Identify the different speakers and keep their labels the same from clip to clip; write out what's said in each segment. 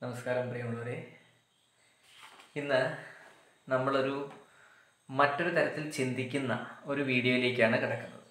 Speaker 1: നമസ്കാരം പ്രിയമുള്ളവരെ. ഇന്ന് നമ്മളൊരു മറ്റൊരു തരത്തിൽ ചിന്തിക്കുന്ന ഒരു വീഡിയോയിലേക്കാണ് കിടക്കുന്നത്.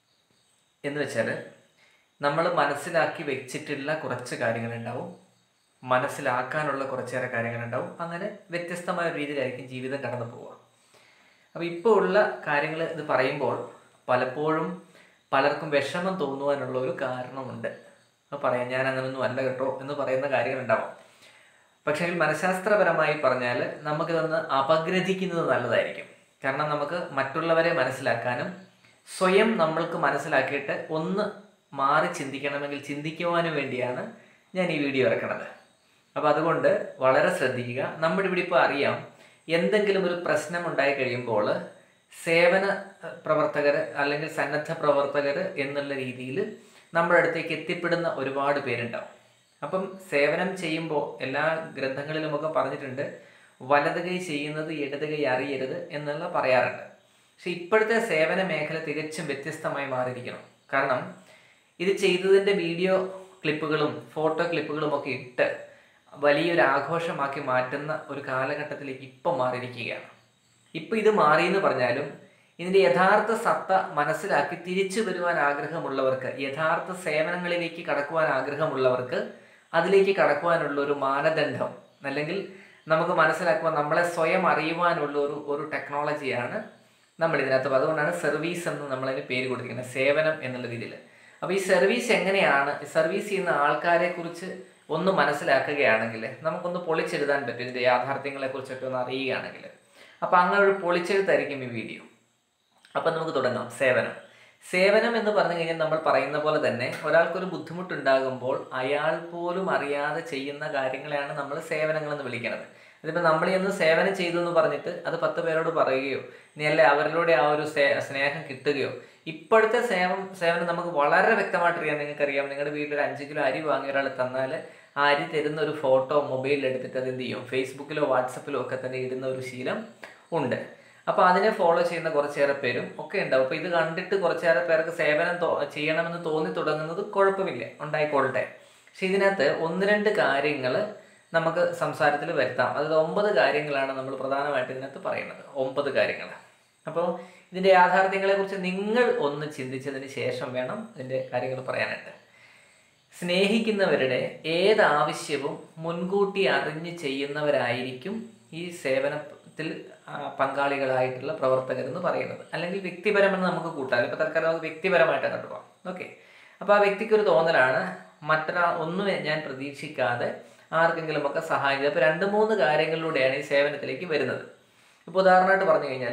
Speaker 1: എന്ന് വെച്ചാൽ നമ്മൾ മനസ്സിലാക്കി വെച്ചിട്ടുള്ള കുറച്ച് കാര്യങ്ങളുണ്ടാവും, മനസ്സിലാക്കാനുള്ള കുറച്ചേറെ കാര്യങ്ങളുണ്ടാവും. അങ്ങനെ വ്യത്യസ്തമായ ഒരു രീതിയിലായിരിക്കും ജീവിതം കടന്നു പോവുക. അപ്പോൾ ഇപ്പോൾ ഉള്ള കാര്യങ്ങൾ ഇത് പറയുമ്പോൾ പലപ്പോഴും പലർക്കും വിഷമം തോന്നുവാനുള്ള ഒരു കാരണമുണ്ട്. അപ്പോൾ പറയാം, ഞാൻ അങ്ങനൊന്നും അല്ല കേട്ടോ എന്ന് പറയുന്ന കാര്യങ്ങളുണ്ടാവും. പക്ഷേ മനഃശാസ്ത്രപരമായി പറഞ്ഞാൽ നമുക്കിതൊന്ന് അപഗ്രഥിക്കുന്നത് നല്ലതായിരിക്കും. കാരണം നമുക്ക് മറ്റുള്ളവരെ മനസ്സിലാക്കാനും സ്വയം നമ്മൾക്ക് മനസ്സിലാക്കിയിട്ട് ഒന്ന് മാറി ചിന്തിക്കണമെങ്കിൽ ചിന്തിക്കുവാനും വേണ്ടിയാണ് ഞാൻ ഈ വീഡിയോ ഇറക്കുന്നത്. അപ്പോൾ അതുകൊണ്ട് വളരെ ശ്രദ്ധിക്കുക. നമ്മുടെ ഇവിടെ ഇപ്പോൾ അറിയാം, എന്തെങ്കിലും ഒരു പ്രശ്നം ഉണ്ടായി കഴിയുമ്പോൾ സേവന പ്രവർത്തകർ അല്ലെങ്കിൽ സന്നദ്ധ പ്രവർത്തകർ എന്നുള്ള രീതിയിൽ നമ്മുടെ അടുത്തേക്ക് എത്തിപ്പെടുന്ന ഒരുപാട് പേരുണ്ടാവും. അപ്പം സേവനം ചെയ്യുമ്പോൾ എല്ലാ ഗ്രന്ഥങ്ങളിലുമൊക്കെ പറഞ്ഞിട്ടുണ്ട്, വലത് കൈ ചെയ്യുന്നത് ഇടത് കൈ അറിയരുത് എന്നുള്ള പറയാറുണ്ട്. പക്ഷെ ഇപ്പോഴത്തെ സേവന മേഖല തികച്ചും വ്യത്യസ്തമായി മാറിയിരിക്കണം. കാരണം ഇത് ചെയ്തതിൻ്റെ വീഡിയോ ക്ലിപ്പുകളും ഫോട്ടോ ക്ലിപ്പുകളും ഒക്കെ ഇട്ട് വലിയൊരു ആഘോഷമാക്കി മാറ്റുന്ന ഒരു കാലഘട്ടത്തിലേക്ക് ഇപ്പം മാറിയിരിക്കുകയാണ്. ഇപ്പം ഇത് മാറിയെന്ന് പറഞ്ഞാലും ഇതിൻ്റെ യഥാർത്ഥ സത്ത മനസ്സിലാക്കി തിരിച്ചു വരുവാൻ ആഗ്രഹമുള്ളവർക്ക്, യഥാർത്ഥ സേവനങ്ങളിലേക്ക് കടക്കുവാൻ ആഗ്രഹമുള്ളവർക്ക് അതിലേക്ക് കടക്കുവാനുള്ള ഒരു മാനദണ്ഡം അല്ലെങ്കിൽ നമുക്ക് മനസ്സിലാക്കുവാൻ നമ്മളെ സ്വയം അറിയുവാനുള്ള ഒരു ടെക്നോളജിയാണ് നമ്മൾ ഇതിനകത്ത്. അതുകൊണ്ടാണ് സർവീസ് എന്ന് നമ്മളതിന് പേര് കൊടുത്തിരിക്കുന്നത്, സേവനം എന്നുള്ള രീതിയിൽ. അപ്പോൾ ഈ സർവീസ് എങ്ങനെയാണ്, സർവീസ് ചെയ്യുന്ന ആൾക്കാരെ കുറിച്ച് ഒന്ന് മനസ്സിലാക്കുകയാണെങ്കിൽ നമുക്കൊന്ന് പൊളിച്ചെഴുതാൻ പറ്റും. ഇതിൻ്റെ യാഥാർത്ഥ്യങ്ങളെക്കുറിച്ചൊക്കെ ഒന്ന് അറിയുകയാണെങ്കിൽ. അപ്പോൾ അങ്ങനെ ഒരു പൊളിച്ചെഴുത്തായിരിക്കും ഈ വീഡിയോ. അപ്പം നമുക്ക് തുടങ്ങാം. സേവനം എന്ന് പറഞ്ഞു കഴിഞ്ഞാൽ നമ്മൾ പറയുന്ന പോലെ തന്നെ ഒരാൾക്കൊരു ബുദ്ധിമുട്ടുണ്ടാകുമ്പോൾ അയാൾ പോലും അറിയാതെ ചെയ്യുന്ന കാര്യങ്ങളെയാണ് നമ്മൾ സേവനങ്ങളെന്ന് വിളിക്കുന്നത്. അതിപ്പോൾ നമ്മൾ ഇന്ന് സേവനം ചെയ്തു എന്ന് പറഞ്ഞിട്ട് അത് 10 പേരോട് പറയുകയോ നീ അല്ലെ അവരിലൂടെ ആ ഒരു സ്നേഹം കിട്ടുകയോ. ഇപ്പോഴത്തെ സേവനം നമുക്ക് വളരെ വ്യക്തമായിട്ടറിയാം. നിങ്ങൾക്കറിയാം, നിങ്ങളുടെ വീട്ടിൽ ഒരു 5 കിലോ അരി വാങ്ങിയ ഒരാൾ തന്നാൽ ആ അരി തരുന്ന ഒരു ഫോട്ടോ മൊബൈലിൽ എടുത്തിട്ട് അത് എന്ത് ചെയ്യും, ഫേസ്ബുക്കിലോ വാട്സപ്പിലോ ഒക്കെ തന്നെ ഇടുന്ന ഒരു ശീലം ഉണ്ട്. അപ്പോൾ അതിനെ ഫോളോ ചെയ്യുന്ന കുറച്ചേറെ പേരും ഒക്കെ ഉണ്ടാവും. അപ്പോൾ ഇത് കണ്ടിട്ട് കുറച്ചേറെ പേർക്ക് സേവനം ചെയ്യണമെന്ന് തോന്നി തുടങ്ങുന്നത് കുഴപ്പമില്ല, ഉണ്ടായിക്കൊള്ളട്ടെ. പക്ഷെ ഇതിനകത്ത് 1-2 കാര്യങ്ങൾ നമുക്ക് സംസാരത്തിൽ വരുത്താം. അതായത് 9 കാര്യങ്ങളാണ് നമ്മൾ പ്രധാനമായിട്ട് ഇതിനകത്ത് പറയുന്നത്. 9 കാര്യങ്ങൾ. അപ്പോൾ ഇതിൻ്റെ യാഥാർത്ഥ്യങ്ങളെക്കുറിച്ച് നിങ്ങൾ ഒന്ന് ചിന്തിച്ചതിന് ശേഷം വേണം ഇതിൻ്റെ കാര്യങ്ങൾ പറയാനായിട്ട്. സ്നേഹിക്കുന്നവരുടെ ഏതാവശ്യവും മുൻകൂട്ടി അറിഞ്ഞ് ചെയ്യുന്നവരായിരിക്കും ഈ സേവനത്തിൽ പങ്കാളികളായിട്ടുള്ള പ്രവർത്തകരെന്ന് പറയുന്നത്. അല്ലെങ്കിൽ വ്യക്തിപരമെന്ന് നമുക്ക് കൂട്ടാം. ഇപ്പോൾ തൽക്കാലം നമുക്ക് വ്യക്തിപരമായിട്ട് കണ്ടു പോകാം. ഓക്കെ. അപ്പോൾ ആ വ്യക്തിക്കൊരു തോന്നലാണ്, മറ്റൊരാൾ ഒന്നും ഞാൻ പ്രതീക്ഷിക്കാതെ ആർക്കെങ്കിലുമൊക്കെ സഹായിച്ചത്. അപ്പോൾ 2-3 കാര്യങ്ങളിലൂടെയാണ് ഈ സേവനത്തിലേക്ക് വരുന്നത്. ഇപ്പോൾ ഉദാഹരണമായിട്ട് പറഞ്ഞു കഴിഞ്ഞാൽ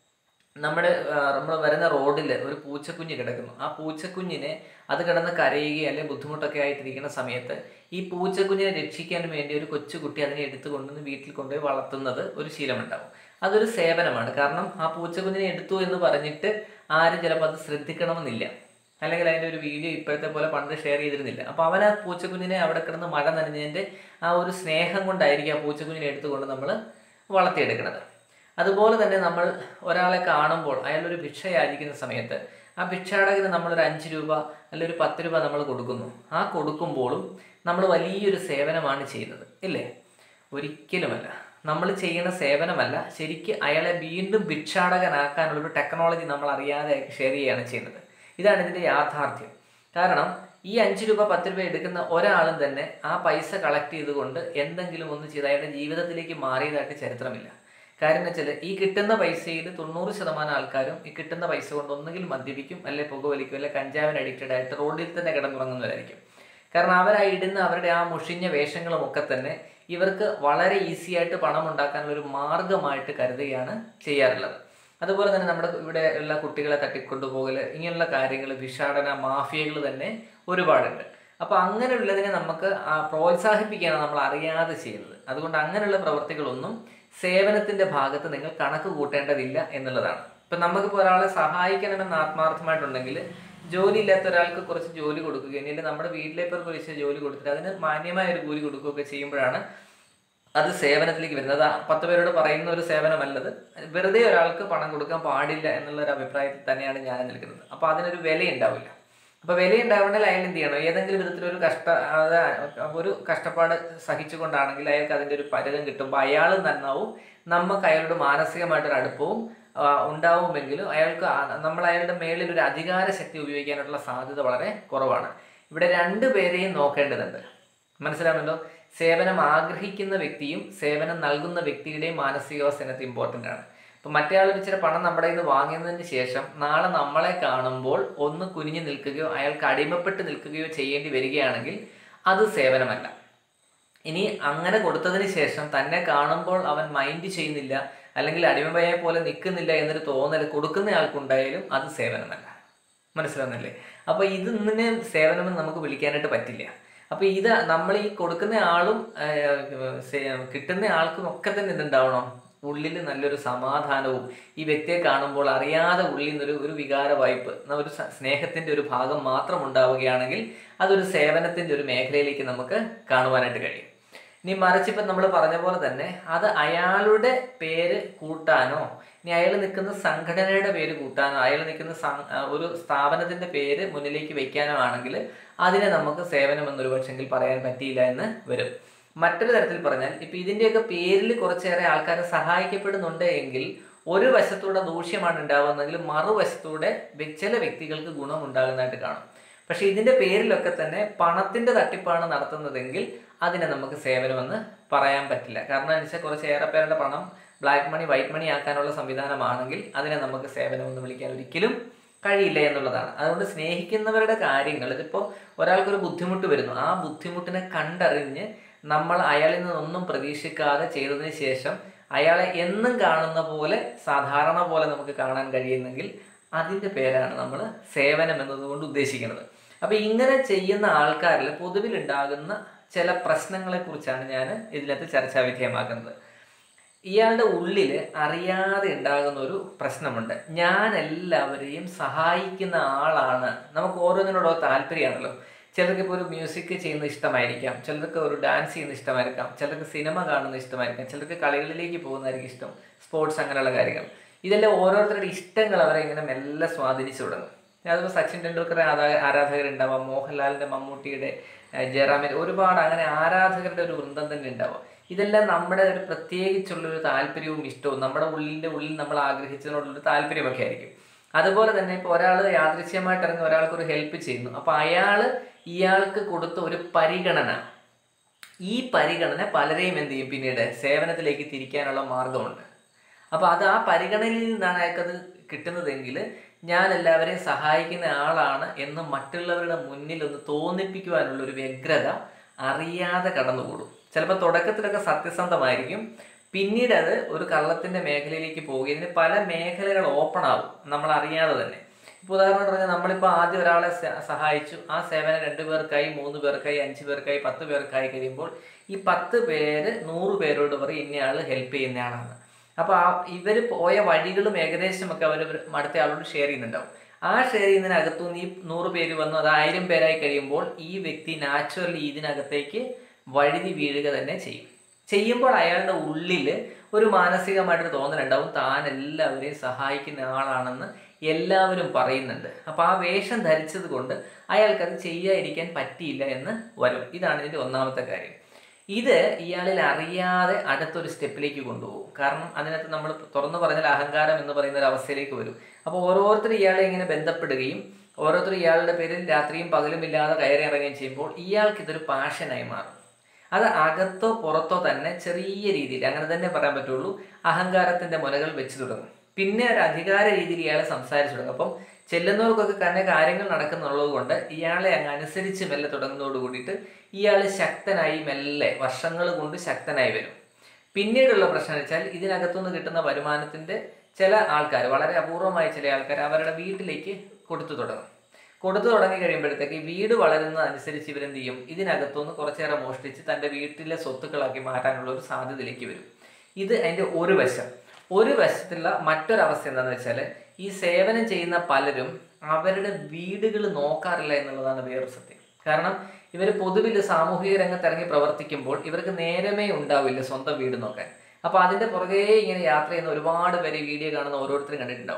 Speaker 1: നമ്മൾ വരുന്ന റോഡിൽ ഒരു പൂച്ചക്കുഞ്ഞ് കിടക്കുന്നു. ആ പൂച്ചക്കുഞ്ഞിനെ അത് കിടന്ന് കരയുകയും അല്ലെങ്കിൽ ബുദ്ധിമുട്ടൊക്കെ ആയിട്ടിരിക്കുന്ന സമയത്ത് ഈ പൂച്ചക്കുഞ്ഞിനെ രക്ഷിക്കാൻ വേണ്ടി ഒരു കൊച്ചുകുട്ടി അതിനെ എടുത്തു കൊണ്ടുവന്ന് വീട്ടിൽ കൊണ്ടുപോയി വളർത്തുന്നത് ഒരു ശീലമുണ്ടാവും. അതൊരു സേവനമാണ്. കാരണം ആ പൂച്ചക്കുഞ്ഞിനെ എടുത്തു എന്ന് പറഞ്ഞിട്ട് ആരും ചിലപ്പോൾ അത് ശ്രദ്ധിക്കണമെന്നില്ല, അല്ലെങ്കിൽ അതിൻ്റെ ഒരു വീഡിയോ ഇപ്പോഴത്തെ പോലെ പണ്ട് ഷെയർ ചെയ്തിരുന്നില്ല. അപ്പോൾ അവൻ ആ പൂച്ചക്കുഞ്ഞിനെ അവിടെ കിടന്ന് മഴ നനഞ്ഞതിൻ്റെ ആ ഒരു സ്നേഹം കൊണ്ടായിരിക്കും ആ പൂച്ചക്കുഞ്ഞിനെ എടുത്തുകൊണ്ട് നമ്മൾ വളർത്തിയെടുക്കുന്നത്. അതുപോലെ തന്നെ നമ്മൾ ഒരാളെ കാണുമ്പോൾ അയാളൊരു ഭിക്ഷ യാചിക്കുന്ന സമയത്ത് ആ ഭിക്ഷാടകന് നമ്മളൊരു 5 രൂപ അല്ലെങ്കിൽ ഒരു 10 രൂപ നമ്മൾ കൊടുക്കുന്നു. ആ കൊടുക്കുമ്പോഴും നമ്മൾ വലിയൊരു സേവനമാണ് ചെയ്യുന്നത്, ഇല്ലേ? ഒരിക്കലുമല്ല. നമ്മൾ ചെയ്യുന്ന സേവനമല്ല, ശരിക്കും അയാളെ വീണ്ടും ഭിക്ഷാടകനാക്കാനുള്ളൊരു ടെക്നോളജി നമ്മൾ അറിയാതെ ഷെയർ ചെയ്യുകയാണ് ചെയ്യുന്നത്. ഇതാണ് ഇതിൻ്റെ യാഥാർത്ഥ്യം. കാരണം ഈ 5 രൂപ 10 രൂപ എടുക്കുന്ന ഒരാളും തന്നെ ആ പൈസ കളക്ട് ചെയ്തുകൊണ്ട് എന്തെങ്കിലും ഒന്ന് ചെയ്ത് അയാളുടെ ജീവിതത്തിലേക്ക് മാറിയതായിട്ട് ചരിത്രമില്ല. കാര്യം എന്ന് വെച്ചാൽ ഈ കിട്ടുന്ന പൈസയിൽ 90% ആൾക്കാരും ഈ കിട്ടുന്ന പൈസ കൊണ്ട് ഒന്നുകിൽ മദ്യപിക്കും, അല്ലെ പുകവലിക്കും, അല്ലെ കഞ്ചാവിന് അഡിക്റ്റഡ് ആയിട്ട് റോഡിൽ തന്നെ കിടന്നുറങ്ങുന്നവരായിരിക്കും. കാരണം അവരായിടുന്ന അവരുടെ ആ മുഷിഞ്ഞ വേഷങ്ങളുമൊക്കെ തന്നെ ഇവർക്ക് വളരെ ഈസി ആയിട്ട് പണം ഉണ്ടാക്കാനുള്ള ഒരു മാർഗമായിട്ട് കരുതുകയാണ് ചെയ്യാറുള്ളത്. അതുപോലെ തന്നെ നമ്മുടെ ഇവിടെ ഉള്ള കുട്ടികളെ തട്ടിക്കൊണ്ടുപോകൽ, ഇങ്ങനെയുള്ള കാര്യങ്ങൾ, ഭിക്ഷാടന മാഫിയകൾ തന്നെ ഒരുപാടുണ്ട്. അപ്പോൾ അങ്ങനെയുള്ളതിനെ നമുക്ക് പ്രോത്സാഹിപ്പിക്കുകയാണ് നമ്മൾ അറിയാതെ ചെയ്യുന്നത്. അതുകൊണ്ട് അങ്ങനെയുള്ള പ്രവൃത്തികളൊന്നും സേവനത്തിൻ്റെ ഭാഗത്ത് നിങ്ങൾ കണക്ക് കൂട്ടേണ്ടതില്ല എന്നുള്ളതാണ്. ഇപ്പം നമുക്കിപ്പോൾ ഒരാളെ സഹായിക്കണമെന്ന് ആത്മാർത്ഥമായിട്ടുണ്ടെങ്കിൽ ജോലി ഇല്ലാത്ത ഒരാൾക്ക് കുറച്ച് ജോലി കൊടുക്കുകയും അല്ലെങ്കിൽ നമ്മുടെ വീട്ടിലേപ്പോൾ കുറച്ച് ജോലി കൊടുത്തിട്ട് അതിന് മാന്യമായ ഒരു കൂലി കൊടുക്കുകയൊക്കെ ചെയ്യുമ്പോഴാണ് അത് സേവനത്തിലേക്ക് വരുന്നത്. 10 പേരോട് പറയുന്ന ഒരു സേവനമല്ലത്. വെറുതെ ഒരാൾക്ക് പണം കൊടുക്കാൻ പാടില്ല എന്നുള്ളൊരു അഭിപ്രായത്തിൽ തന്നെയാണ് ഞാൻ നിൽക്കുന്നത്. അപ്പോൾ അതിനൊരു വില ഉണ്ടാവില്ല. അപ്പോൾ വിലയുണ്ടാവണമെങ്കിൽ അയാൾ എന്ത് ചെയ്യണം? ഏതെങ്കിലും വിധത്തിലൊരു ഒരു കഷ്ടപ്പാട് സഹിച്ചുകൊണ്ടാണെങ്കിൽ അയാൾക്ക് അതിൻ്റെ ഒരു പരിധം കിട്ടുമ്പോൾ അയാളും നന്നാവും, നമുക്ക് അയാളോട് മാനസികമായിട്ടൊരു അടുപ്പവും ഉണ്ടാവുമെങ്കിലും നമ്മൾ അയാളുടെ മേളിൽ ഒരു അധികാര ശക്തി ഉപയോഗിക്കാനുള്ള സാധ്യത വളരെ കുറവാണ്. ഇവിടെ രണ്ടുപേരെയും നോക്കേണ്ടതുണ്ട്. മനസ്സിലാവുമല്ലോ? സേവനം ആഗ്രഹിക്കുന്ന വ്യക്തിയും സേവനം നൽകുന്ന വ്യക്തിയുടെയും മാനസികാവസ്ഥ അതിനകത്ത് ഇമ്പോർട്ടൻ്റ് ആണ്. ഇപ്പം മറ്റേ ആൾ ഇച്ചിരി പണം നമ്മുടെ കയ്യിൽ നിന്ന് വാങ്ങിയതിന് ശേഷം നാളെ നമ്മളെ കാണുമ്പോൾ ഒന്ന് കുനിഞ്ഞു നിൽക്കുകയോ അയാൾക്ക് അടിമപ്പെട്ട് നിൽക്കുകയോ ചെയ്യേണ്ടി വരികയാണെങ്കിൽ അത് സേവനമല്ല. ഇനി അങ്ങനെ കൊടുത്തതിന് ശേഷം തന്നെ കാണുമ്പോൾ അവൻ മൈൻഡ് ചെയ്യുന്നില്ല, അല്ലെങ്കിൽ അടിമയെ പോലെ നിൽക്കുന്നില്ല എന്നൊരു തോന്നൽ കൊടുക്കുന്ന ആൾക്കുണ്ടായാലും അത് സേവനമല്ല. മനസ്സിലാവുന്നില്ലേ? അപ്പോൾ ഇതിനെ സേവനമെന്ന് നമുക്ക് വിളിക്കാനായിട്ട് പറ്റില്ല. അപ്പോൾ ഇത് നമ്മൾ ഈ കൊടുക്കുന്ന ആളും കിട്ടുന്ന ആൾക്കും ഒക്കെ തന്നെ എന്തുണ്ടാവണം? ഉള്ളിൽ നല്ലൊരു സമാധാനവും ഈ വ്യക്തിയെ കാണുമ്പോൾ അറിയാതെ ഉള്ളിൽ നിന്നൊരു വികാര വായ്പ്, ഒരു സ്നേഹത്തിൻ്റെ ഒരു ഭാഗം മാത്രം ഉണ്ടാവുകയാണെങ്കിൽ അതൊരു സേവനത്തിൻ്റെ ഒരു മേഖലയിലേക്ക് നമുക്ക് കാണുവാനായിട്ട് കഴിയും. ഇനി മറിച്ചിപ്പം നമ്മൾ പറഞ്ഞ പോലെ തന്നെ അത് അയാളുടെ പേര് കൂട്ടാനോ ഇനി അയാൾ നിൽക്കുന്ന സംഘടനയുടെ പേര് കൂട്ടാനോ അയാൾ നിൽക്കുന്ന ഒരു സ്ഥാപനത്തിൻ്റെ പേര് മുന്നിലേക്ക് വയ്ക്കാനോ ആണെങ്കിൽ അതിനെ നമുക്ക് സേവനം എന്നൊരു പക്ഷെങ്കിൽ പറയാൻ പറ്റിയില്ല എന്ന് വരും. മറ്റൊരു തരത്തിൽ പറഞ്ഞാൽ ഇപ്പം ഇതിൻ്റെയൊക്കെ പേരിൽ കുറച്ചേറെ ആൾക്കാരെ സഹായിക്കപ്പെടുന്നുണ്ട് എങ്കിൽ ഒരു വശത്തൂടെ ദൂഷ്യമാണ് ഉണ്ടാവുന്നതെങ്കിൽ മറുവശത്തൂടെ ചില വ്യക്തികൾക്ക് ഗുണം ഉണ്ടാകുന്നതായിട്ട് കാണും. പക്ഷെ ഇതിൻ്റെ പേരിലൊക്കെ തന്നെ പണത്തിൻ്റെ തട്ടിപ്പാണ് നടത്തുന്നതെങ്കിൽ അതിനെ നമുക്ക് സേവനമെന്ന് പറയാൻ പറ്റില്ല. കാരണം എന്ന് വെച്ചാൽ കുറച്ചേറെ പേരുടെ പണം ബ്ലാക്ക് മണി വൈറ്റ് മണി ആക്കാനുള്ള സംവിധാനമാണെങ്കിൽ അതിനെ നമുക്ക് സേവനമെന്ന് വിളിക്കാൻ ഒരിക്കലും കഴിയില്ല എന്നുള്ളതാണ്. അതുകൊണ്ട് സ്നേഹിക്കുന്നവരുടെ കാര്യങ്ങൾ, ഇതിപ്പോൾ ഒരാൾക്കൊരു ബുദ്ധിമുട്ട് വരുന്നു, ആ ബുദ്ധിമുട്ടിനെ കണ്ടറിഞ്ഞ് നമ്മൾ അയാളിൽ നിന്നൊന്നും പ്രതീക്ഷിക്കാതെ ചെയ്തതിന് ശേഷം അയാളെ എന്നും കാണുന്ന പോലെ സാധാരണ പോലെ നമുക്ക് കാണാൻ കഴിയുന്നെങ്കിൽ അതിൻ്റെ പേരാണ് നമ്മൾ സേവനം എന്നതുകൊണ്ട് ഉദ്ദേശിക്കുന്നത്. അപ്പോൾ ഇങ്ങനെ ചെയ്യുന്ന ആൾക്കാരിൽ പൊതുവിലുണ്ടാകുന്ന ചില പ്രശ്നങ്ങളെക്കുറിച്ചാണ് ഞാൻ ഇതിനകത്ത് ചർച്ചാ വിധേയമാക്കുന്നത്. ഇയാളുടെ ഉള്ളിൽ അറിയാതെ ഉണ്ടാകുന്ന ഒരു പ്രശ്നമുണ്ട്. ഞാൻ എല്ലാവരെയും സഹായിക്കുന്ന ആളാണ്. നമുക്ക് ഓരോന്നിനോടോ താല്പര്യമാണല്ലോ. ചിലർക്ക് ഇപ്പോൾ ഒരു മ്യൂസിക് ചെയ്യുന്നത് ഇഷ്ടമായിരിക്കാം, ചിലർക്ക് ഒരു ഡാൻസ് ചെയ്യുന്നത് ഇഷ്ടമായിരിക്കാം, ചിലർക്ക് സിനിമ കാണുന്നത് ഇഷ്ടമായിരിക്കാം, ചിലർക്ക് കളികളിലേക്ക് പോകുന്നതായിരിക്കും ഇഷ്ടം, സ്പോർട്സ് അങ്ങനെയുള്ള കാര്യങ്ങൾ. ഇതെല്ലാം ഓരോരുത്തരുടെ ഇഷ്ടങ്ങൾ അവരെ ഇങ്ങനെ മെല്ലെ സ്വാധീനിച്ചു തുടങ്ങും. അതിപ്പോൾ സച്ചിൻ ടെണ്ടുൽക്കറുടെ ആരാധകരുണ്ടാവാം, മോഹൻലാലിൻ്റെ, മമ്മൂട്ടിയുടെ, ജയറാമിൻ്റെ, ഒരുപാട് അങ്ങനെ ആരാധകരുടെ ഒരു വൃന്ദം തന്നെ ഉണ്ടാവാം. ഇതെല്ലാം നമ്മുടെ ഒരു പ്രത്യേകിച്ചുള്ളൊരു താല്പര്യവും ഇഷ്ടവും നമ്മുടെ ഉള്ളിൽ നമ്മൾ ആഗ്രഹിച്ചതിനോടുള്ളൊരു താല്പര്യമൊക്കെ ആയിരിക്കും. അതുപോലെ തന്നെ ഇപ്പോൾ ഒരാൾ യാദൃശ്യമായിട്ട് ഇറങ്ങി ഒരാൾക്കൊരു ഹെൽപ്പ് ചെയ്യുന്നു, അപ്പോൾ ഇയാൾക്ക് കൊടുത്ത ഒരു പരിഗണന, ഈ പരിഗണന പലരെയും എന്ത് ചെയ്യും? പിന്നീട് സേവനത്തിലേക്ക് തിരിക്കാനുള്ള മാർഗമുണ്ട്. അപ്പോൾ ആ പരിഗണനയിൽ നിന്നാണ് അയാൾക്കത് കിട്ടുന്നതെങ്കിൽ ഞാൻ എല്ലാവരെയും സഹായിക്കുന്ന ആളാണ് എന്ന് മറ്റുള്ളവരുടെ മുന്നിൽ ഒന്ന് തോന്നിപ്പിക്കുവാനുള്ള ഒരു വ്യഗ്രത അറിയാതെ കടന്നുകൂടും. ചിലപ്പോൾ തുടക്കത്തിലൊക്കെ സത്യസന്ധമായിരിക്കും, പിന്നീട് അത് ഒരു കള്ളത്തിൻ്റെ മേഖലയിലേക്ക് പോവുകയും ഇതിന് പല മേഖലകൾ ഓപ്പൺ ആവും നമ്മൾ അറിയാതെ തന്നെ. ഇപ്പോൾ ഉദാഹരണം പറഞ്ഞാൽ നമ്മളിപ്പോൾ ആദ്യം ഒരാളെ സഹായിച്ചു, ആ സേവനം 2 പേർക്കായി, 3 പേർക്കായി, 5 പേർക്കായി, 10 പേർക്കായി കഴിയുമ്പോൾ ഈ 10 പേര് 100 പേരോട് പറയും ഇന്നയാൾ ഹെൽപ്പ് ചെയ്യുന്നയാളാണ്. അപ്പോൾ ഇവർ പോയ വഴികളും ഏകദേശമൊക്കെ അവർ അടുത്ത ആളോട് ഷെയർ ചെയ്യുന്നുണ്ടാവും. ആ ഷെയർ ചെയ്യുന്നതിനകത്തുനിന്ന് ഈ 100 പേര് വന്നു അത് 1000 പേരായി കഴിയുമ്പോൾ ഈ വ്യക്തി നാച്ചുറലി ഇതിനകത്തേക്ക് വഴുതി വീഴുക തന്നെ ചെയ്യുമ്പോൾ അയാളുടെ ഉള്ളിൽ ഒരു മാനസികമായിട്ടൊരു തോന്നലുണ്ടാവും, താൻ എല്ലാവരെയും സഹായിക്കുന്ന ആളാണെന്ന് എല്ലാവരും പറയുന്നുണ്ട്. അപ്പോൾ ആ വേഷം ധരിച്ചത് കൊണ്ട് അയാൾക്കത് ചെയ്യാതിരിക്കാൻ പറ്റിയില്ല എന്ന് വരും. ഇതാണ് ഇതിൻ്റെ ഒന്നാമത്തെ കാര്യം. ഇത് ഇയാളിൽ അറിയാതെ അടുത്തൊരു സ്റ്റെപ്പിലേക്ക് കൊണ്ടുപോകും. കാരണം അതിനകത്ത് നമ്മൾ തുറന്നു പറഞ്ഞാൽ അഹങ്കാരം എന്ന് പറയുന്ന ഒരു അവസ്ഥയിലേക്ക് വരും. അപ്പോൾ ഓരോരുത്തരും ഇയാളെ ഇങ്ങനെ ബന്ധപ്പെടുകയും ഓരോരുത്തരും ഇയാളുടെ പേരിൽ രാത്രിയും പകലും ഇല്ലാതെ കയറി ഇറങ്ങുകയും ചെയ്യുമ്പോൾ ഇയാൾക്കിതൊരു പാഷനായി മാറും. അത് അകത്തോ പുറത്തോ തന്നെ ചെറിയ രീതിയിൽ, അങ്ങനെ തന്നെ പറയാൻ പറ്റുള്ളൂ, അഹങ്കാരത്തിൻ്റെ മുനകൾ വെച്ച് തുടങ്ങും. പിന്നെ ഒരു അധികാര രീതിയിൽ ഇയാളെ സംസാരിച്ചു തുടങ്ങും. അപ്പം ചെല്ലുന്നവർക്കൊക്കെ തന്നെ കാര്യങ്ങൾ നടക്കുന്നുള്ളത് കൊണ്ട് ഇയാളെ അങ്ങ് അനുസരിച്ച് മെല്ലെ തുടങ്ങുന്നതോട് കൂടിയിട്ട് ഇയാൾ ശക്തനായി മെല്ലെ വർഷങ്ങൾ കൊണ്ട് ശക്തനായി വരും. പിന്നീടുള്ള പ്രശ്നം വെച്ചാൽ ഇതിനകത്തുനിന്ന് കിട്ടുന്ന വരുമാനത്തിൻ്റെ ചില ആൾക്കാർ, വളരെ അപൂർവമായ ചില ആൾക്കാർ അവരുടെ വീട്ടിലേക്ക് കൊടുത്തു തുടങ്ങി കഴിയുമ്പോഴത്തേക്ക് ഈ വീട് വളരുന്നതനുസരിച്ച് ഇവരെന്ത് ചെയ്യും? ഇതിനകത്തുനിന്ന് കുറച്ചേറെ മോഷ്ടിച്ച് തൻ്റെ വീട്ടിലെ സ്വത്തുക്കളാക്കി മാറ്റാനുള്ള ഒരു സാധ്യതയിലേക്ക് വരും. ഇത് അതിൻ്റെ ഒരു വശത്തുള്ള മറ്റൊരവസ്ഥ എന്താണെന്ന് വെച്ചാൽ ഈ സേവനം ചെയ്യുന്ന പലരും അവരുടെ വീടുകൾ നോക്കാറില്ല എന്നുള്ളതാണ് വേറൊരു സത്യം. കാരണം ഇവർ പൊതുവിൽ സാമൂഹിക രംഗത്ത് ഇറങ്ങി പ്രവർത്തിക്കുമ്പോൾ ഇവർക്ക് നേരമേ ഉണ്ടാവില്ല സ്വന്തം വീട് നോക്കാൻ. അപ്പോൾ അതിൻ്റെ പുറകെ ഇങ്ങനെ യാത്ര ചെയ്യുന്ന ഒരുപാട് പേര് വീഡിയോ കാണുന്ന ഓരോരുത്തരും കണ്ടിട്ടുണ്ടാവും.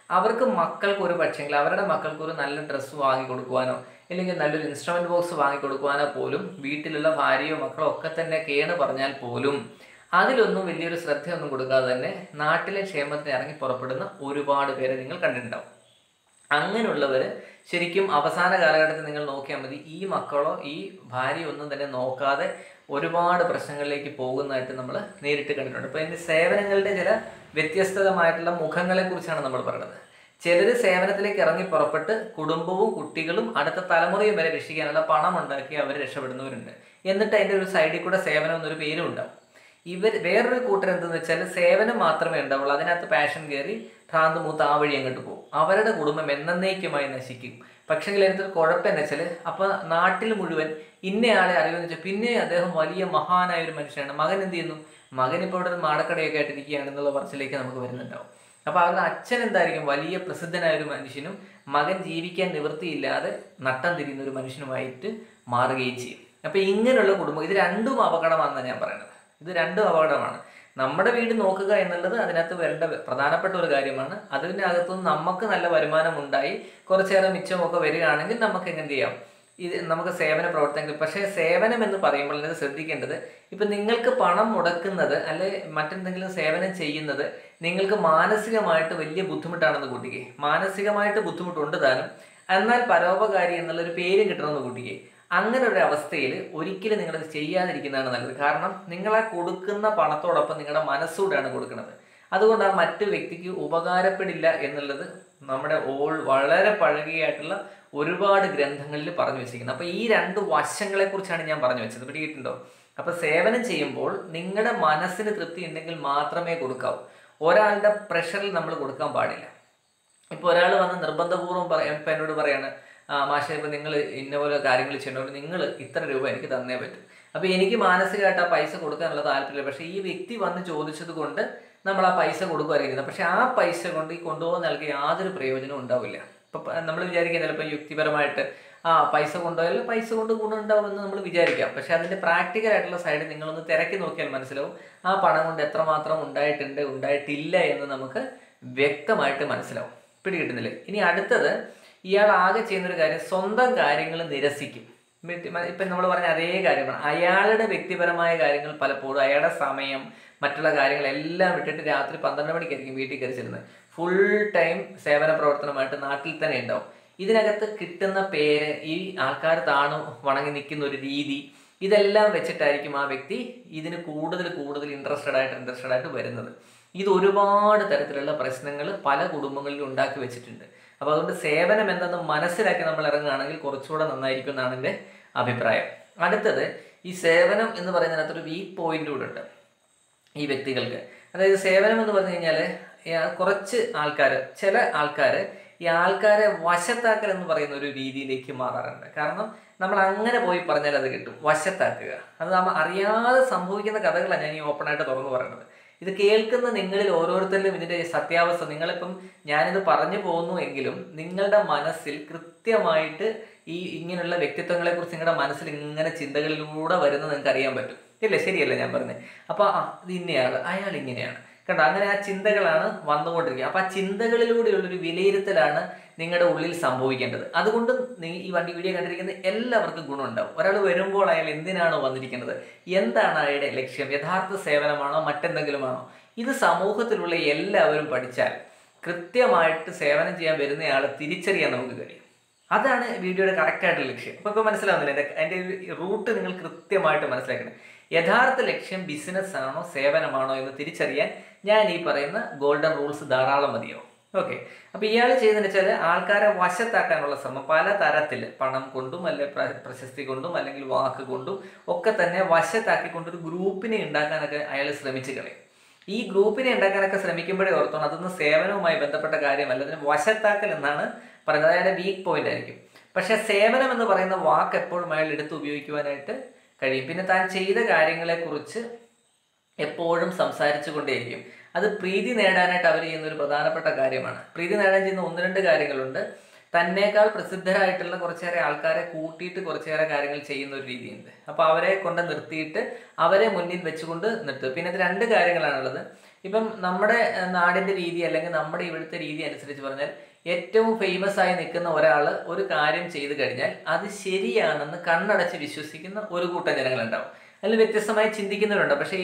Speaker 1: അവർക്ക് മക്കൾക്ക് ഒരു പക്ഷെങ്കിൽ അവരുടെ മക്കൾക്ക് ഒരു നല്ല ഡ്രസ്സ് വാങ്ങിക്കൊടുക്കുവാനോ അല്ലെങ്കിൽ നല്ലൊരു ഇൻസ്ട്രുമെന്റ് ബോക്സ് വാങ്ങിക്കൊടുക്കുവാനോ പോലും വീട്ടിലുള്ള ഭാര്യയോ മക്കളോ ഒക്കെ തന്നെ കേണ് പറഞ്ഞാൽ പോലും അതിലൊന്നും വലിയൊരു ശ്രദ്ധയൊന്നും കൊടുക്കാതെ തന്നെ നാട്ടിലെ ക്ഷേമത്തിന് ഇറങ്ങി പുറപ്പെടുന്ന ഒരുപാട് പേരെ നിങ്ങൾ കണ്ടിട്ടുണ്ടാവും. അങ്ങനെയുള്ളവർ ശരിക്കും അവസാന കാലഘട്ടത്തിൽ നിങ്ങൾ നോക്കിയാൽ മതി, ഈ മക്കളോ ഈ ഭാര്യ ഒന്നും തന്നെ നോക്കാതെ ഒരുപാട് പ്രശ്നങ്ങളിലേക്ക് പോകുന്നതായിട്ട് നമ്മൾ നേരിട്ട് കണ്ടിട്ടുണ്ട്. അപ്പോൾ ഇതിൻ്റെ സേവനങ്ങളുടെ ചില വ്യത്യസ്തമായിട്ടുള്ള മുഖങ്ങളെ കുറിച്ചാണ് നമ്മൾ പറയുന്നത്. ചിലർ സേവനത്തിലേക്ക് ഇറങ്ങി പുറപ്പെട്ട് കുടുംബവും കുട്ടികളും അടുത്ത തലമുറയും വരെ രക്ഷിക്കാനുള്ള പണം ഉണ്ടാക്കി അവർ രക്ഷപ്പെടുന്നവരുണ്ട്. എന്നിട്ട് അതിൻ്റെ ഒരു സൈഡിൽ കൂടെ സേവനം എന്നൊരു പേരും ഉണ്ടാവും. വേറൊരു കൂട്ടർ എന്തെന്ന് വെച്ചാൽ സേവനം മാത്രമേ ഉണ്ടാവുള്ളൂ, അതിനകത്ത് പാഷൻ കയറി ഭ്രാന്ത് മൂത്ത് ആ വഴി അങ്ങോട്ട് പോകും. അവരുടെ കുടുംബം എന്നേക്കുമായി നശിക്കും. പക്ഷെങ്കിൽ അതിനകത്തൊരു കുഴപ്പം വെച്ചാൽ അപ്പോൾ നാട്ടിൽ മുഴുവൻ ഇന്നയാളെ അറിയുമെന്ന് വെച്ചാൽ പിന്നെ അദ്ദേഹം വലിയ മഹാനായ ഒരു മനുഷ്യനാണ്. മകൻ എന്ത് ചെയ്യുന്നു? മകൻ ഇപ്പോൾ ഇവിടെ മാടക്കടയൊക്കെ ആയിട്ടിരിക്കുകയാണെന്നുള്ള പറച്ചിലേക്ക് നമുക്ക് വരുന്നുണ്ടാവും. അപ്പോൾ അവരുടെ അച്ഛൻ എന്തായിരിക്കും? വലിയ പ്രസിദ്ധനായ ഒരു മനുഷ്യനും മകൻ ജീവിക്കാൻ നിവൃത്തിയില്ലാതെ നട്ടം തിരിയുന്ന ഒരു മനുഷ്യനുമായിട്ട് മാറുകയും ചെയ്യും. അപ്പോൾ ഇങ്ങനെയുള്ള കുടുംബം, ഇത് രണ്ടും അപകടമാണെന്നാണ് ഞാൻ പറയുന്നത്. ഇത് രണ്ടും അപകടമാണ്. നമ്മുടെ വീട് നോക്കുക എന്നുള്ളത് അതിനകത്ത് വരേണ്ട പ്രധാനപ്പെട്ട ഒരു കാര്യമാണ്. അതിൻ്റെ അകത്തുനിന്ന് നമുക്ക് നല്ല വരുമാനം ഉണ്ടായി കുറച്ചേറെ മിച്ചമൊക്കെ വരികയാണെങ്കിൽ നമുക്ക് എങ്ങനെ ചെയ്യാം? ഇത് നമുക്ക് സേവന പ്രവർത്തനങ്ങൾ. പക്ഷേ സേവനം എന്ന് പറയുമ്പോൾ ഇത് ശ്രദ്ധിക്കേണ്ടത്, ഇപ്പം നിങ്ങൾക്ക് പണം മുടക്കുന്നത് അല്ലെ മറ്റെന്തെങ്കിലും സേവനം ചെയ്യുന്നത് നിങ്ങൾക്ക് മാനസികമായിട്ട് വലിയ ബുദ്ധിമുട്ടാണെന്ന് കൂട്ടിക്കേ. മാനസികമായിട്ട് ബുദ്ധിമുട്ടുണ്ട് താനും, എന്നാൽ പരോപകാരി എന്നുള്ളൊരു പേരും കിട്ടണമെന്ന് കൂട്ടിക്കേ. അങ്ങനെ ഒരു അവസ്ഥയിൽ ഒരിക്കലും നിങ്ങളത് ചെയ്യാതിരിക്കുന്നതാണ് നല്ലത്. കാരണം നിങ്ങൾ ആ കൊടുക്കുന്ന പണത്തോടൊപ്പം നിങ്ങളുടെ മനസ്സൂടെയാണ് കൊടുക്കുന്നത്. അതുകൊണ്ട് ആ മറ്റു വ്യക്തിക്ക് ഉപകാരപ്പെടില്ല എന്നുള്ളത് നമ്മുടെ വളരെ പഴകിയായിട്ടുള്ള ഒരുപാട് ഗ്രന്ഥങ്ങളിൽ പറഞ്ഞു വെച്ചിരിക്കുന്നത്. അപ്പോൾ ഈ രണ്ട് വശങ്ങളെക്കുറിച്ചാണ് ഞാൻ പറഞ്ഞു വെച്ചത്. പിടികിട്ടുണ്ടോ? അപ്പോൾ സേവനം ചെയ്യുമ്പോൾ നിങ്ങളുടെ മനസ്സിന് തൃപ്തി ഉണ്ടെങ്കിൽ മാത്രമേ കൊടുക്കാവൂ. ഒരാളുടെ പ്രഷറിൽ നമ്മൾ കൊടുക്കാൻ പാടില്ല. ഇപ്പോൾ ഒരാൾ വന്ന് നിർബന്ധപൂർവ്വം ഇപ്പം എന്നോട് പറയാണ്, മാഷേ ഇപ്പം നിങ്ങൾ ഇന്ന പോലെ കാര്യങ്ങൾ ചെയ്യണമെങ്കിൽ നിങ്ങൾ ഇത്ര രൂപ എനിക്ക് തന്നേ പറ്റും. അപ്പോൾ എനിക്ക് മാനസികമായിട്ട് ആ പൈസ കൊടുക്കാനുള്ള താല്പര്യമില്ല. പക്ഷേ ഈ വ്യക്തി വന്ന് ചോദിച്ചത് കൊണ്ട് നമ്മൾ ആ പൈസ കൊടുക്കുമായിരിക്കുന്നത്. പക്ഷേ ആ പൈസ കൊണ്ട് ഈ കൊണ്ടുപോകാൻ നൽകിയ യാതൊരു പ്രയോജനവും ഉണ്ടാവില്ല. ഇപ്പം നമ്മൾ വിചാരിക്കുക ചിലപ്പോൾ യുക്തിപരമായിട്ട് പൈസ കൊണ്ടുപോയാലും പൈസ കൊണ്ട് ഗുണമുണ്ടാവുമെന്ന് നമ്മൾ വിചാരിക്കാം. പക്ഷേ അതിൻ്റെ പ്രാക്ടിക്കലായിട്ടുള്ള സൈഡ് നിങ്ങളൊന്ന് തിരക്കി നോക്കിയാൽ മനസ്സിലാവും ആ പണം കൊണ്ട് എത്രമാത്രം ഉണ്ടായിട്ടുണ്ട് ഉണ്ടായിട്ടില്ല എന്ന് നമുക്ക് വ്യക്തമായിട്ട് മനസ്സിലാവും. പിടികിട്ടുന്നില്ലേ? ഇനി അടുത്തത്, ഇയാൾ ആകെ ചെയ്യുന്നൊരു കാര്യം സ്വന്തം കാര്യങ്ങൾ നിരസിക്കും. ഇപ്പം നമ്മൾ പറഞ്ഞ അതേ കാര്യമാണ്. അയാളുടെ വ്യക്തിപരമായ കാര്യങ്ങൾ പലപ്പോഴും അയാളുടെ സമയം മറ്റുള്ള കാര്യങ്ങളെല്ലാം വിട്ടിട്ട് രാത്രി 12 മണിക്കായിരിക്കും വീട്ടിൽ കയറി ചെല്ലുന്നത്. ഫുൾ ടൈം സേവന പ്രവർത്തനമായിട്ട് നാട്ടിൽ തന്നെ ഉണ്ടാവും. ഇതിനകത്ത് കിട്ടുന്ന പേര്, ഈ ആൾക്കാർ താണു വണങ്ങി നിൽക്കുന്ന ഒരു രീതി, ഇതെല്ലാം വെച്ചിട്ടായിരിക്കും ആ വ്യക്തി ഇതിന് കൂടുതൽ ഇൻട്രസ്റ്റഡ് ആയിട്ട് വരുന്നത്. ഇത് ഒരുപാട് തരത്തിലുള്ള പ്രശ്നങ്ങൾ പല കുടുംബങ്ങളിലും ഉണ്ടാക്കി വെച്ചിട്ടുണ്ട്. അപ്പോൾ അതുകൊണ്ട് സേവനം എന്തെന്ന് മനസ്സിലാക്കി നമ്മൾ ഇറങ്ങുകയാണെങ്കിൽ കുറച്ചുകൂടെ നന്നായിരിക്കും എന്നാണ് എൻ്റെ അഭിപ്രായം. അടുത്തത്, ഈ സേവനം എന്ന് പറയുന്നതിനകത്തൊരു വീക്ക് പോയിന്റ് കൂടെ ഉണ്ട് ഈ വ്യക്തികൾക്ക്. അതായത് സേവനം എന്ന് പറഞ്ഞു കഴിഞ്ഞാൽ കുറച്ച് ആൾക്കാർ, ചില ആൾക്കാർ ഈ ആൾക്കാരെ വശത്താക്കൽ എന്ന് പറയുന്ന ഒരു രീതിയിലേക്ക് മാറാറുണ്ട്. കാരണം നമ്മൾ അങ്ങനെ പോയി പറഞ്ഞാൽ അത് കിട്ടും, വശത്താക്കുക. അത് നമ്മൾ അറിയാതെ സംഭവിക്കുന്ന കഥകളാണ് ഞാൻ ഈ ഓപ്പണായിട്ട് തുറന്നു പറയുന്നത്. ഇത് കേൾക്കുന്ന നിങ്ങളിൽ ഓരോരുത്തരിലും ഇതിൻ്റെ സത്യാവസ്ഥ, നിങ്ങളിപ്പം ഞാനിത് പറഞ്ഞു പോകുന്നു എങ്കിലും നിങ്ങളുടെ മനസ്സിൽ കൃത്യമായിട്ട് ഈ ഇങ്ങനെയുള്ള വ്യക്തിത്വങ്ങളെക്കുറിച്ച് നിങ്ങളുടെ മനസ്സിൽ ഇങ്ങനെ ചിന്തകളിലൂടെ വരുന്നത് നിങ്ങൾക്ക് അറിയാൻ പറ്റും. ഇല്ലേ? ശരിയല്ലേ ഞാൻ പറഞ്ഞത്? അപ്പോൾ ഇത് ഇന്നയാൾ, അയാൾ ഇങ്ങനെയാണ് കണ്ടോ, അങ്ങനെ ആ ചിന്തകളാണ് വന്നുകൊണ്ടിരിക്കുക. അപ്പോൾ ആ ചിന്തകളിലൂടെയുള്ളൊരു വിലയിരുത്തലാണ് നിങ്ങളുടെ ഉള്ളിൽ സംഭവിക്കേണ്ടത്. അതുകൊണ്ട് ഈ വീഡിയോ കണ്ടിരിക്കുന്ന എല്ലാവർക്കും ഗുണമുണ്ടാവും. ഒരാൾ വരുമ്പോൾ അയാൾ എന്തിനാണോ വന്നിരിക്കുന്നത്, എന്താണ് അയാളുടെ ലക്ഷ്യം, യഥാർത്ഥ സേവനമാണോ മറ്റെന്തെങ്കിലുമാണോ, ഇത് സമൂഹത്തിലുള്ള എല്ലാവരും പഠിച്ചാൽ കൃത്യമായിട്ട് സേവനം ചെയ്യാൻ വരുന്നയാളെ തിരിച്ചറിയാൻ നമുക്ക് കഴിയും. അതാണ് വീഡിയോയുടെ കറക്റ്റായിട്ടുള്ള ലക്ഷ്യം. ഇപ്പോൾ മനസ്സിലാവുന്നില്ല? അതിൻ്റെ റൂട്ട് നിങ്ങൾ കൃത്യമായിട്ട് മനസ്സിലാക്കണം. യഥാർത്ഥ ലക്ഷ്യം ബിസിനസ് ആണോ സേവനമാണോ എന്ന് തിരിച്ചറിയാൻ ഞാൻ ഈ പറയുന്ന ഗോൾഡൻ റൂൾസ് ധാരാളം മതിയാവും. ഓക്കെ. അപ്പോൾ ഇയാൾ ചെയ്തതെന്ന് വെച്ചാൽ ആൾക്കാരെ വശത്താക്കാനുള്ള ശ്രമം പല തരത്തിൽ, പണം കൊണ്ടും അല്ലെങ്കിൽ പ്രശസ്തി കൊണ്ടും അല്ലെങ്കിൽ വാക്ക് കൊണ്ടും ഒക്കെ തന്നെ വശത്താക്കിക്കൊണ്ടൊരു ഗ്രൂപ്പിനെ ഉണ്ടാക്കാനൊക്കെ അയാൾ ശ്രമിച്ചു കളയും. ഈ ഗ്രൂപ്പിനെ ഉണ്ടാക്കാനൊക്കെ ശ്രമിക്കുമ്പോഴേ ഓർത്തോണം അതൊന്നും സേവനവുമായി ബന്ധപ്പെട്ട കാര്യമല്ല, അതിന് വശത്താക്കൽ എന്നാണ് പറയുന്നത്. അയാളുടെ വീക്ക് പോയിന്റ് ആയിരിക്കും. പക്ഷേ സേവനം എന്ന് പറയുന്ന വാക്ക് എപ്പോഴും അയാൾ എടുത്ത് ഉപയോഗിക്കുവാനായിട്ട് കഴിയും. പിന്നെ താൻ ചെയ്ത കാര്യങ്ങളെക്കുറിച്ച് എപ്പോഴും സംസാരിച്ചു കൊണ്ടേയിരിക്കും. അത് പ്രീതി നേടാനായിട്ട് അവർ ചെയ്യുന്ന ഒരു പ്രധാനപ്പെട്ട കാര്യമാണ്. പ്രീതി നേടാൻ ചെയ്യുന്ന 1-2 കാര്യങ്ങളുണ്ട്. തന്നേക്കാൾ പ്രസിദ്ധരായിട്ടുള്ള കുറച്ചേറെ ആൾക്കാരെ കൂട്ടിയിട്ട് കുറച്ചേറെ കാര്യങ്ങൾ ചെയ്യുന്ന ഒരു രീതിയുണ്ട്. അപ്പോൾ അവരെ കൊണ്ട് നിർത്തിയിട്ട് അവരെ മുന്നിൽ വെച്ചുകൊണ്ട് നിർത്തുക. പിന്നെ ഇത് രണ്ട് കാര്യങ്ങളാണുള്ളത്. ഇപ്പം നമ്മുടെ നാടിൻ്റെ രീതി അല്ലെങ്കിൽ നമ്മുടെ ഇവിടുത്തെ രീതി അനുസരിച്ച് പറഞ്ഞാൽ ഏറ്റവും ഫേമസ് ആയി നിൽക്കുന്ന ഒരാൾ ഒരു കാര്യം ചെയ്തു കഴിഞ്ഞാൽ അത് ശരിയാണെന്ന് കണ്ണടച്ച് വിശ്വസിക്കുന്ന ഒരു കൂട്ടം ജനങ്ങളുണ്ടാവും. അതിൽ വ്യത്യസ്തമായി ചിന്തിക്കുന്നവരുണ്ട്. പക്ഷേ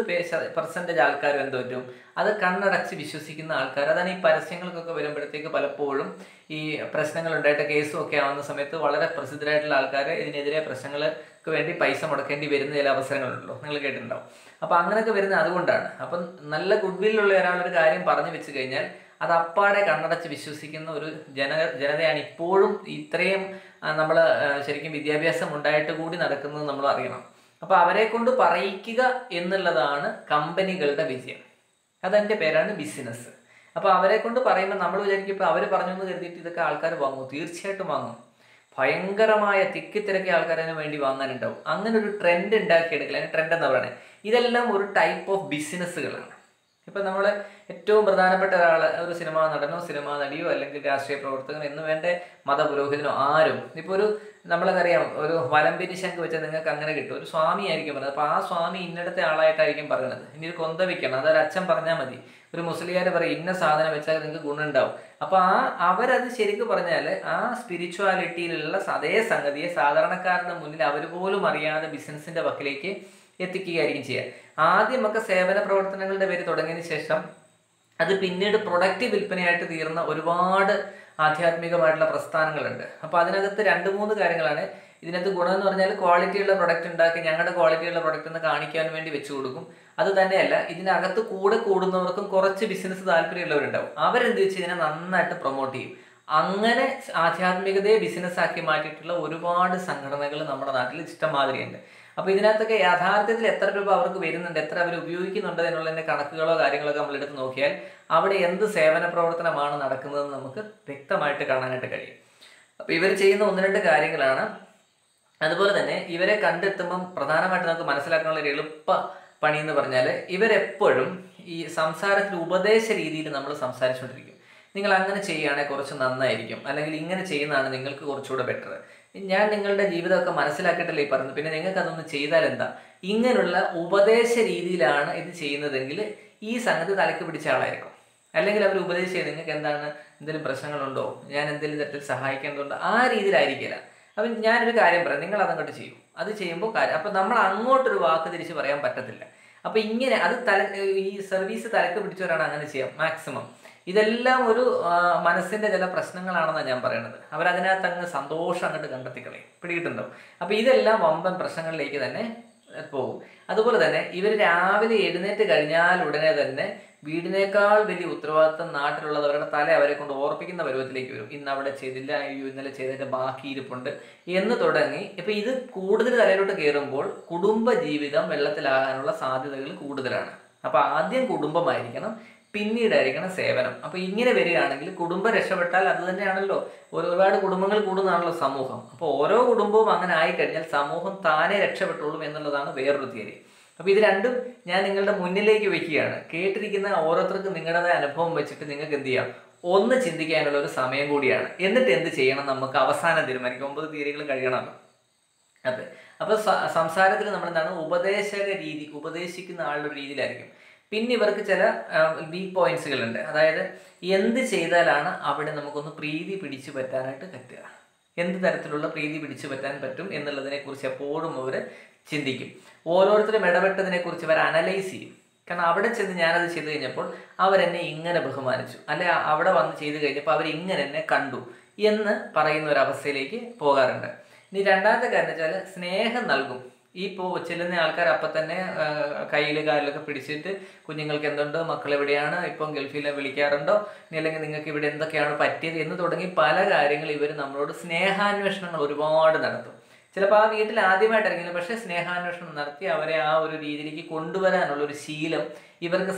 Speaker 1: 70% ആൾക്കാരും എന്ത് പറ്റും, അത് കണ്ണടച്ച് വിശ്വസിക്കുന്ന ആൾക്കാർ. അതാണ് ഈ പരസ്യങ്ങൾക്കൊക്കെ വരുമ്പോഴത്തേക്ക് പലപ്പോഴും ഈ പ്രശ്നങ്ങൾ ഉണ്ടായിട്ട് കേസും ഒക്കെ ആവുന്ന സമയത്ത് വളരെ പ്രസിദ്ധരായിട്ടുള്ള ആൾക്കാർ ഇതിനെതിരെ പ്രശ്നങ്ങൾക്ക് വേണ്ടി പൈസ മുടക്കേണ്ടി വരുന്ന ചില അവസരങ്ങളുണ്ടല്ലോ, നിങ്ങൾ കേട്ടിട്ടുണ്ടാവും. അപ്പോൾ അങ്ങനെയൊക്കെ വരുന്നത് അതുകൊണ്ടാണ്. അപ്പം നല്ല ഗുഡ് വില്ലുള്ള ഒരാളൊരു കാര്യം പറഞ്ഞു വെച്ച് കഴിഞ്ഞാൽ അത് അപ്പാടെ കണ്ണടച്ച് വിശ്വസിക്കുന്ന ഒരു ജനതയാണ് ഇപ്പോഴും ഇത്രയും നമ്മൾ ശരിക്കും വിദ്യാഭ്യാസം ഉണ്ടായിട്ട് കൂടി നടക്കുന്നത് നമ്മൾ അറിയണം. അപ്പോൾ അവരെ കൊണ്ട് പറയിക്കുക എന്നുള്ളതാണ് കമ്പനികളുടെ വിജയം. അതെൻ്റെ പേരാണ് ബിസിനസ്. അപ്പോൾ അവരെ കൊണ്ട് പറയുമ്പോൾ നമ്മൾ വിചാരിക്കും ഇപ്പോൾ അവർ പറഞ്ഞു എന്ന് കരുതിയിട്ട് ഇതൊക്കെ ആൾക്കാർ വാങ്ങും. തീർച്ചയായിട്ടും വാങ്ങും. ഭയങ്കരമായ തിക്കിത്തിരക്കിയ ആൾക്കാരതിന് വേണ്ടി വാങ്ങാനുണ്ടാവും. അങ്ങനെ ഒരു ട്രെൻഡ് ഉണ്ടാക്കിയെടുക്കില്ല. അതിന് ട്രെൻഡ് എന്താ പറയുന്നത്? ഇതെല്ലാം ഒരു ടൈപ്പ് ഓഫ് ബിസിനസ്സുകളാണ്. ഇപ്പം നമ്മൾ ഏറ്റവും പ്രധാനപ്പെട്ട ഒരാൾ, ഒരു സിനിമാ നടനോ സിനിമാ നടിയോ അല്ലെങ്കിൽ രാഷ്ട്രീയ പ്രവർത്തകനോ എന്ന് വേണ്ട മതപുരോഹിതനോ ആരും, ഇപ്പോൾ ഒരു നമ്മളറിയാം ഒരു വലമ്പിരി ശംഖ് വെച്ചാൽ നിങ്ങൾക്ക് അങ്ങനെ കിട്ടും. ഒരു സ്വാമി ആയിരിക്കും പറയുന്നത്. അപ്പോൾ ആ സ്വാമി ഇന്നടത്തെ ആളായിട്ടായിരിക്കും പറയുന്നത്. ഇനി ഒരു കൊന്ത വെക്കണം, അതൊരു അച്ഛൻ പറഞ്ഞാൽ മതി. ഒരു മുസ്ലിയാർ പറയും ഇന്ന സാധനം വെച്ചാൽ നിങ്ങൾക്ക് ഗുണമുണ്ടാവും. അപ്പോൾ അവരത് ശരിക്കും പറഞ്ഞാൽ ആ സ്പിരിച്വാലിറ്റിയിലുള്ള അതേ സംഗതിയെ സാധാരണക്കാരുടെ മുന്നിൽ അവർ പോലും അറിയാതെ ബിസിനസ്സിൻ്റെ വക്കിലേക്ക് എത്തിക്കുകയായിരിക്കും ചെയ്യുക. ആദ്യമൊക്കെ സേവന പ്രവർത്തനങ്ങളുടെ പേര് തുടങ്ങിയതിന് ശേഷം അത് പിന്നീട് പ്രൊഡക്റ്റ് വിൽപ്പനയായിട്ട് തീർന്ന ഒരുപാട് ആധ്യാത്മികമായിട്ടുള്ള പ്രസ്ഥാനങ്ങളുണ്ട്. അപ്പോൾ അതിനകത്ത് 2-3 കാര്യങ്ങളാണ്. ഇതിനകത്ത് ഗുണം എന്ന് പറഞ്ഞാൽ ക്വാളിറ്റിയുള്ള പ്രൊഡക്റ്റ് ഉണ്ടാക്കി ഞങ്ങളുടെ ക്വാളിറ്റിയുള്ള പ്രൊഡക്റ്റ് എന്ന് കാണിക്കാൻ വേണ്ടി വെച്ച് കൊടുക്കും. അത് തന്നെയല്ല, ഇതിനകത്ത് കൂടെ കൂടുന്നവർക്കും കുറച്ച് ബിസിനസ് താല്പര്യമുള്ളവരുണ്ടാവും. അവരെന്ത് വെച്ച് ഇതിനെ നന്നായിട്ട് പ്രൊമോട്ട് ചെയ്യും. അങ്ങനെ ആധ്യാത്മികതയെ ബിസിനസ്സാക്കി മാറ്റിയിട്ടുള്ള ഒരുപാട് സംഘടനകൾ നമ്മുടെ നാട്ടിൽ ഇഷ്ടംമാതിരിയുണ്ട്. അപ്പോൾ ഇതിനകത്തൊക്കെ യഥാർത്ഥത്തിൽ എത്ര രൂപ അവർക്ക് വരുന്നുണ്ട്, എത്ര അവർ ഉപയോഗിക്കുന്നുണ്ട് എന്നുള്ളതിൻ്റെ കണക്കുകളോ കാര്യങ്ങളൊക്കെ നമ്മളെടുത്ത് നോക്കിയാൽ അവിടെ എന്ത് സേവന പ്രവർത്തനമാണ് നടക്കുന്നതെന്ന് നമുക്ക് വ്യക്തമായിട്ട് കാണാനായിട്ട് കഴിയും. അപ്പോൾ ഇവർ ചെയ്യുന്ന 1-2 കാര്യങ്ങളാണ്. അതുപോലെ തന്നെ ഇവരെ കണ്ടെത്തുമ്പം പ്രധാനമായിട്ട് നമുക്ക് മനസ്സിലാക്കാനുള്ള ഒരു എളുപ്പ പണി എന്ന് പറഞ്ഞാൽ ഇവരെപ്പോഴും ഈ സംസാരത്തിൽ ഉപദേശ രീതിയിൽ നമ്മൾ സംസാരിച്ചുകൊണ്ടിരിക്കും. നിങ്ങൾ അങ്ങനെ ചെയ്യുകയാണെങ്കിൽ കുറച്ച് നന്നായിരിക്കും, അല്ലെങ്കിൽ ഇങ്ങനെ ചെയ്യുന്നതാണ് നിങ്ങൾക്ക് കുറച്ചുകൂടെ ബെറ്റർ. ഞാൻ നിങ്ങളുടെ ജീവിതമൊക്കെ മനസ്സിലാക്കിയിട്ടല്ലേ ഈ പറയുന്നത്, പിന്നെ നിങ്ങൾക്ക് അതൊന്ന് ചെയ്താൽ എന്താ? ഇങ്ങനെയുള്ള ഉപദേശ രീതിയിലാണ് ഇത് ചെയ്യുന്നതെങ്കിൽ ഈ സംഗതി തലക്ക് പിടിച്ച ആളായിരിക്കും. അല്ലെങ്കിൽ അവർ ഉപദേശിച്ചത് നിങ്ങൾക്ക് എന്താണ്, എന്തെങ്കിലും പ്രശ്നങ്ങളുണ്ടോ, ഞാൻ എന്തെങ്കിലും തരത്തിൽ സഹായിക്കേണ്ടതുണ്ടോ, ആ രീതിയിലായിരിക്കില്ല. അപ്പം ഞാനൊരു കാര്യം പറയാം, നിങ്ങൾ അതങ്ങോട്ട് ചെയ്യും. അത് ചെയ്യുമ്പോൾ അപ്പം നമ്മൾ അങ്ങോട്ടൊരു വാക്ക് തിരിച്ച് പറയാൻ പറ്റത്തില്ല. അപ്പം ഇങ്ങനെ അത് ഈ സർവീസ് തലക്ക് പിടിച്ചവരാണ് അങ്ങനെ ചെയ്യാം മാക്സിമം. ഇതെല്ലാം ഒരു മനസ്സിൻ്റെ ചില പ്രശ്നങ്ങളാണെന്നാണ് ഞാൻ പറയുന്നത്. അവരതിനകത്ത് അങ്ങ് സന്തോഷം അങ്ങോട്ട് കണ്ടെത്തിക്കളയും. പിടികിട്ടുണ്ടോ? അപ്പോൾ ഇതെല്ലാം വമ്പൻ പ്രശ്നങ്ങളിലേക്ക് തന്നെ പോകും. അതുപോലെ തന്നെ ഇവർ രാവിലെ എഴുന്നേറ്റ് കഴിഞ്ഞാൽ ഉടനെ തന്നെ വീടിനേക്കാൾ വലിയ ഉത്തരവാദിത്തം നാട്ടിലുള്ളത് അവരുടെ തല അവരെ കൊണ്ട് ഓർപ്പിക്കുന്ന പരുവത്തിലേക്ക് വരും. ഇന്ന് അവിടെ ചെയ്തില്ല, അയ്യോ ഇന്നലെ ചെയ്തതിൻ്റെ ബാക്കി ഇരിപ്പുണ്ട് എന്ന് തുടങ്ങി. ഇപ്പം ഇത് കൂടുതൽ തലയിലോട്ട് കയറുമ്പോൾ കുടുംബ ജീവിതം വെള്ളത്തിലാകാനുള്ള സാധ്യതകൾ കൂടുതലാണ്. അപ്പോൾ ആദ്യം കുടുംബമായിരിക്കണം, പിന്നീടായിരിക്കണം സേവനം. അപ്പോൾ ഇങ്ങനെ വരികയാണെങ്കിൽ കുടുംബം രക്ഷപ്പെട്ടാൽ അത് തന്നെയാണല്ലോ, ഒരുപാട് കുടുംബങ്ങൾ കൂടുന്നതാണല്ലോ സമൂഹം. അപ്പോൾ ഓരോ കുടുംബവും അങ്ങനെ ആയിക്കഴിഞ്ഞാൽ സമൂഹം താനെ രക്ഷപ്പെട്ടോളും എന്നുള്ളതാണ് വേറൊരു തിയറി. അപ്പോൾ ഇത് രണ്ടും ഞാൻ നിങ്ങളുടെ മുന്നിലേക്ക് വെക്കുകയാണ്. കേട്ടിരിക്കുന്ന ഓരോരുത്തർക്കും നിങ്ങളുടേതായ അനുഭവം വെച്ചിട്ട് നിങ്ങൾക്ക് എന്ത് ചെയ്യാം, ഒന്ന് ചിന്തിക്കാനുള്ള ഒരു സമയം കൂടിയാണ്. എന്നിട്ട് എന്ത് ചെയ്യണം നമുക്ക് അവസാനം തീരുമാനിക്കും. 9 തിയറികൾ കഴിയണമല്ലോ. അതെ, അപ്പോൾ സംസാരത്തിൽ നമ്മളെന്താണ് ഉപദേശക രീതി, ഉപദേശിക്കുന്ന ആളുടെ രീതിയിലായിരിക്കും. പിന്നെ ഇവർക്ക് ചില വീക്ക് പോയിന്റ്സുകളുണ്ട്. അതായത് എന്ത് ചെയ്താലാണ് അവിടെ നമുക്കൊന്ന് പ്രീതി പിടിച്ചു പറ്റാനായിട്ട് പറ്റുക, എന്ത് തരത്തിലുള്ള പ്രീതി പിടിച്ചു പറ്റാൻ പറ്റും എന്നുള്ളതിനെക്കുറിച്ച് എപ്പോഴും അവർ ചിന്തിക്കും. ഓരോരുത്തരും ഇടപെട്ടതിനെക്കുറിച്ച് അവർ അനലൈസ് ചെയ്യും. കാരണം അവിടെ ചെന്ന് ഞാനത് ചെയ്ത് കഴിഞ്ഞപ്പോൾ അവരെന്നെ ഇങ്ങനെ ബഹുമാനിച്ചു, അല്ലെ അവിടെ വന്ന് ചെയ്ത് കഴിഞ്ഞപ്പോൾ അവരിങ്ങനെ എന്നെ കണ്ടു എന്ന് പറയുന്ന ഒരവസ്ഥയിലേക്ക് പോകാറുണ്ട്. ഇനി രണ്ടാമത്തെ കാര്യം വെച്ചാൽ സ്നേഹം നൽകും. ഇപ്പോൾ ചെല്ലുന്ന ആൾക്കാർ അപ്പം തന്നെ കയ്യിൽ കാലിലൊക്കെ പിടിച്ചിട്ട് കുഞ്ഞുങ്ങൾക്ക് എന്തുണ്ട്, മക്കൾ എവിടെയാണ്, ഇപ്പം ഗൾഫിൽ വിളിക്കാറുണ്ടോ, അല്ലെങ്കിൽ നിങ്ങൾക്ക് ഇവിടെ എന്തൊക്കെയാണ് പറ്റിയത് എന്ന് തുടങ്ങി പല കാര്യങ്ങൾ ഇവർ നമ്മളോട് സ്നേഹാന്വേഷണങ്ങൾ ഒരുപാട് നടത്തും. ചിലപ്പോൾ ആ വീട്ടിൽ ആദ്യമായിട്ട് ഇറങ്ങില്ല, പക്ഷേ സ്നേഹാന്വേഷണം നടത്തി അവരെ ആ ഒരു രീതിയിലേക്ക് കൊണ്ടുവരാനുള്ളൊരു ശീലം ഇവർക്ക്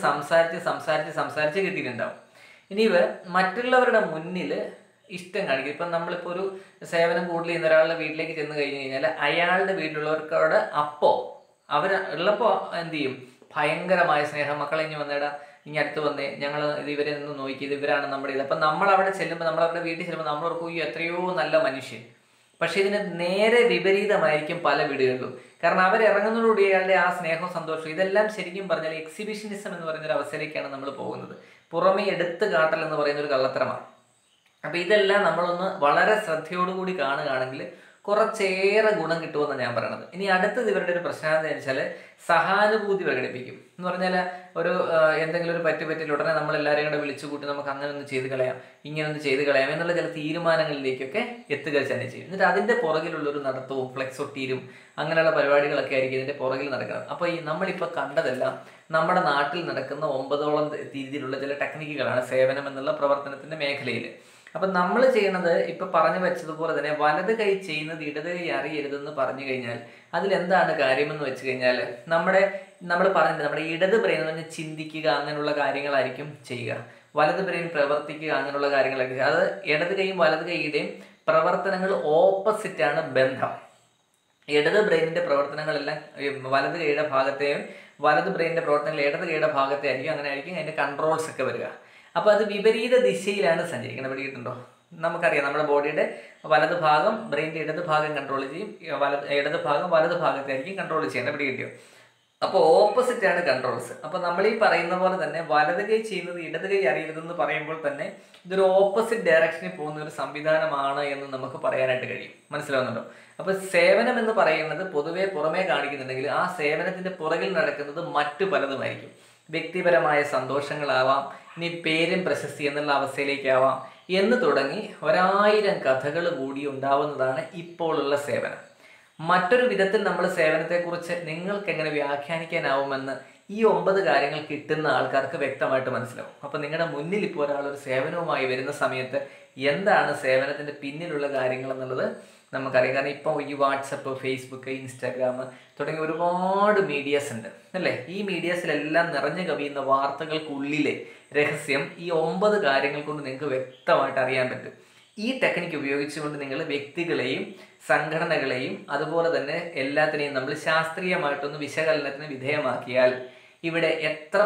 Speaker 1: സംസാരിച്ച് കിട്ടിയിട്ടുണ്ടാവും. ഇനി ഇവർ മറ്റുള്ളവരുടെ മുന്നിൽ ഇഷ്ടം കാണിക്കും. ഇപ്പം നമ്മളിപ്പോൾ ഒരു സേവനം കൂടുതൽ ചെയ്യുന്ന ഒരാളുടെ വീട്ടിലേക്ക് ചെന്ന് കഴിഞ്ഞ് കഴിഞ്ഞാൽ അയാളുടെ വീട്ടിലുള്ളവർക്കവിടെ അപ്പോൾ അവർ ഉള്ളപ്പോൾ എന്ത് ചെയ്യും, ഭയങ്കരമായ സ്നേഹം, മക്കളെ ഇനി വന്നേടാ, ഇങ്ങനെ അടുത്ത് വന്നേ, ഞങ്ങൾ ഇവരെ നിന്ന് നോക്കിയത്, ഇവരാണ് നമ്മുടെ ഇത്. അപ്പം നമ്മളവിടെ ചെല്ലുമ്പോൾ, നമ്മളവരുടെ വീട്ടിൽ ചെല്ലുമ്പോൾ നമ്മൾ ഓർക്കും എത്രയോ നല്ല മനുഷ്യൻ. പക്ഷെ ഇതിന് നേരെ വിപരീതമായിരിക്കും പല വീടുകളിലും. കാരണം അവരിറങ്ങുന്നതോടുകൂടി അയാളുടെ ആ സ്നേഹവും സന്തോഷവും ഇതെല്ലാം ശരിക്കും പറഞ്ഞാൽ എക്സിബിഷനിസം എന്ന് പറയുന്ന ഒരു അവസ്ഥയിലേക്കാണ് നമ്മൾ പോകുന്നത്. പുറമേ എടുത്ത് കാട്ടൽ എന്ന് പറയുന്ന ഒരു കള്ളത്തരമാണ്. അപ്പം ഇതെല്ലാം നമ്മളൊന്ന് വളരെ ശ്രദ്ധയോടുകൂടി കാണുകയാണെങ്കിൽ കുറച്ചേറെ ഗുണം കിട്ടുമെന്നാണ് ഞാൻ പറയണത്. ഇനി അടുത്തത് ഇവരുടെ ഒരു പ്രശ്നം എന്താണെന്ന് വെച്ചാൽ സഹാനുഭൂതി പ്രകടിപ്പിക്കും എന്ന് പറഞ്ഞാൽ ഒരു എന്തെങ്കിലും ഒരു പറ്റിൽ ഉടനെ നമ്മളെല്ലാവരെയും കൂടെ വിളിച്ചു കൂട്ടി നമുക്ക് അങ്ങനെ ഒന്ന് ചെയ്ത് കളയാം, ഇങ്ങനെ ഒന്ന് ചെയ്ത് കളയാം എന്നുള്ള ചില തീരുമാനങ്ങളിലേക്കൊക്കെ എത്തുക തന്നെ ചെയ്യും. എന്നിട്ട് അതിൻ്റെ പുറകിലുള്ളൊരു നടത്തവും ഫ്ലെക്സ് ഒട്ടീരും അങ്ങനെയുള്ള പരിപാടികളൊക്കെ ആയിരിക്കും ഇതിൻ്റെ പുറകിൽ നടക്കുന്നത്. അപ്പോൾ നമ്മളിപ്പോൾ കണ്ടതെല്ലാം നമ്മുടെ നാട്ടിൽ നടക്കുന്ന 9ഓളം രീതിയിലുള്ള ചില ടെക്നിക്കുകളാണ് സേവനം എന്നുള്ള പ്രവർത്തനത്തിൻ്റെ മേഖലയിൽ. അപ്പം നമ്മൾ ചെയ്യുന്നത് ഇപ്പം പറഞ്ഞു വെച്ചതുപോലെ തന്നെ വലത് കൈ ചെയ്യുന്നത് ഇടത് കൈ അറിയരുതെന്ന് പറഞ്ഞു കഴിഞ്ഞാൽ അതിലെന്താണ് കാര്യമെന്ന് വെച്ച് കഴിഞ്ഞാൽ നമ്മൾ പറഞ്ഞത് നമ്മുടെ ഇടത് ബ്രെയിൻ എന്ന് പറഞ്ഞാൽ ചിന്തിക്കുക അങ്ങനെയുള്ള കാര്യങ്ങളായിരിക്കും ചെയ്യുക, വലത് ബ്രെയിൻ പ്രവർത്തിക്കുക അങ്ങനെയുള്ള കാര്യങ്ങളായിരിക്കും. അത് ഇടത് കൈയും വലത് കൈയുടെയും പ്രവർത്തനങ്ങൾ ഓപ്പോസിറ്റാണ് ബന്ധം. ഇടത് ബ്രെയിനിൻ്റെ പ്രവർത്തനങ്ങളെല്ലാം വലത് കൈയുടെ ഭാഗത്തെയും വലത് ബ്രെയിനിൻ്റെ പ്രവർത്തനങ്ങൾ ഇടത് കൈയുടെ ഭാഗത്തെ ആയിരിക്കും. അങ്ങനെ ആയിരിക്കും അതിൻ്റെ കൺട്രോൾസ് ഒക്കെ വരിക. അപ്പോൾ അത് വിപരീത ദിശയിലാണ് സഞ്ചരിക്കുന്നത്. പിടിയിട്ടുണ്ടോ? നമുക്കറിയാം നമ്മുടെ ബോഡിയുടെ വലത് ഭാഗം ബ്രെയിനിൻ്റെ ഇടത് ഭാഗം കൺട്രോൾ ചെയ്യും, ഇടത് ഭാഗം വലത് ഭാഗത്തായിരിക്കും കൺട്രോൾ ചെയ്യേണ്ടത്. പിടികിട്ടിയോ? അപ്പോൾ ഓപ്പോസിറ്റാണ് കൺട്രോൾസ്. അപ്പോൾ നമ്മൾ ഈ പറയുന്ന പോലെ തന്നെ വലത് കൈ ചെയ്യുന്നത് ഇടത് കൈ അറിയരുതെന്ന് പറയുമ്പോൾ തന്നെ ഇതൊരു ഓപ്പോസിറ്റ് ഡയറക്ഷനിൽ പോകുന്ന ഒരു സംവിധാനമാണ് എന്ന് നമുക്ക് പറയാനായിട്ട് കഴിയും. മനസ്സിലാവുന്നുണ്ടോ? അപ്പോൾ സേവനം എന്ന് പറയുന്നത് പൊതുവെ പുറമേ കാണിക്കുന്നുണ്ടെങ്കിൽ ആ സേവനത്തിൻ്റെ പുറകിൽ നടക്കുന്നത് മറ്റു പലതുമായിരിക്കും. വ്യക്തിപരമായ സന്തോഷങ്ങളാവാം, ഇനി പേരും പ്രശസ്തി എന്നുള്ള അവസ്ഥയിലേക്കാവാം എന്ന് തുടങ്ങി 1000 കഥകൾ കൂടി ഉണ്ടാവുന്നതാണ് ഇപ്പോഴുള്ള സേവനം. മറ്റൊരു വിധത്തിൽ നമ്മൾ സേവനത്തെക്കുറിച്ച് നിങ്ങൾക്ക് എങ്ങനെ വ്യാഖ്യാനിക്കാനാവുമെന്ന് ഈ 9 കാര്യങ്ങൾ കിട്ടുന്ന ആൾക്കാർക്ക് വ്യക്തമായിട്ട് മനസ്സിലാവും. അപ്പോൾ നിങ്ങളുടെ മുന്നിൽ ഇപ്പോൾ ഒരാളൊരു സേവനവുമായി വരുന്ന സമയത്ത് എന്താണ് സേവനത്തിൻ്റെ പിന്നിലുള്ള കാര്യങ്ങൾ എന്നുള്ളത് നമുക്കറിയാം. കാരണം ഇപ്പോൾ ഈ വാട്സപ്പ്, ഫേസ്ബുക്ക്, ഇൻസ്റ്റാഗ്രാം തുടങ്ങിയ ഒരുപാട് മീഡിയാസ് ഉണ്ട് അല്ലേ? ഈ മീഡിയാസിലെല്ലാം നിറഞ്ഞു കവിയുന്ന വാർത്തകൾക്കുള്ളിലെ രഹസ്യം ഈ 9 കാര്യങ്ങൾ കൊണ്ട് നിങ്ങൾക്ക് വ്യക്തമായിട്ട് അറിയാൻ പറ്റും. ഈ ടെക്നിക്ക് ഉപയോഗിച്ചുകൊണ്ട് നിങ്ങൾ വ്യക്തികളെയും സംഘടനകളെയും അതുപോലെ തന്നെ എല്ലാത്തിനെയും നമ്മൾ ശാസ്ത്രീയമായിട്ടൊന്ന് വിശകലനത്തിന് വിധേയമാക്കിയാൽ ഇവിടെ എത്ര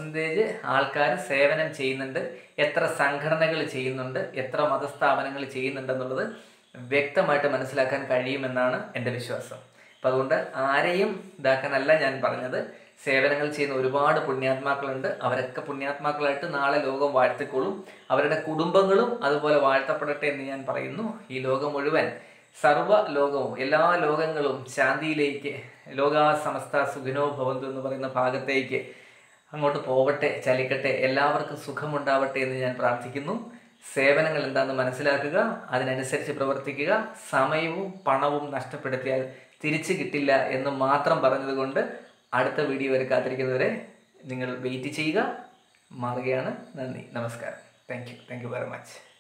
Speaker 1: % ആൾക്കാർ സേവനം ചെയ്യുന്നുണ്ട്, എത്ര സംഘടനകൾ ചെയ്യുന്നുണ്ട്, എത്ര മതസ്ഥാപനങ്ങൾ ചെയ്യുന്നുണ്ടെന്നുള്ളത് വ്യക്തമായിട്ട് മനസ്സിലാക്കാൻ കഴിയുമെന്നാണ് എൻ്റെ വിശ്വാസം. അപ്പം അതുകൊണ്ട് ആരെയും ഇതാക്കാനല്ല ഞാൻ പറഞ്ഞത്. സേവനങ്ങൾ ചെയ്യുന്ന ഒരുപാട് പുണ്യാത്മാക്കളുണ്ട്. അവരൊക്കെ പുണ്യാത്മാക്കളായിട്ട് നാളെ ലോകം വാഴ്ത്തിക്കൊള്ളും. അവരുടെ കുടുംബങ്ങളും അതുപോലെ വാഴ്ത്തപ്പെടട്ടെ എന്ന് ഞാൻ പറയുന്നു. ഈ ലോകം മുഴുവൻ, സർവ്വ ലോകവും, എല്ലാ ലോകങ്ങളും ശാന്തിയിലേക്ക്, ലോകാ സമസ്ത സുഖിനോ ഭവന്തു എന്ന് പറയുന്ന ഭാഗത്തേക്ക് അങ്ങോട്ട് പോവട്ടെ, ചലിക്കട്ടെ, എല്ലാവർക്കും സുഖമുണ്ടാവട്ടെ എന്ന് ഞാൻ പ്രാർത്ഥിക്കുന്നു. സേവനങ്ങൾ എന്താണെന്ന് മനസ്സിലാക്കുക, അതിനനുസരിച്ച് പ്രവർത്തിക്കുക. സമയവും പണവും നഷ്ടപ്പെടുത്തിയാൽ തിരിച്ചു കിട്ടില്ല എന്ന് മാത്രം പറഞ്ഞതുകൊണ്ട് അടുത്ത വീഡിയോ വരെ കാത്തിരിക്കുന്നവരെ നിങ്ങൾ വെയിറ്റ് ചെയ്യുക. മാറുകയാണ്. നന്ദി, നമസ്കാരം. Thank you very much.